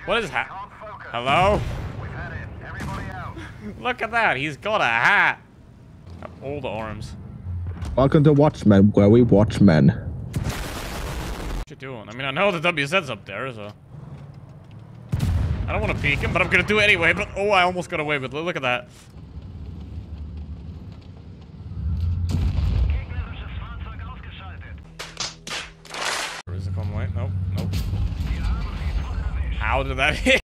What is that? Hello? Look at that. He's got a hat. All the arms. Welcome to Watchmen, where we watch men. What you doing? I mean, I know the WZ's up there, so... I don't want to peek him, but I'm gonna do it anyway. But oh, I almost got away with it. Look at that. Where is it coming away? Nope, nope. How did that hit?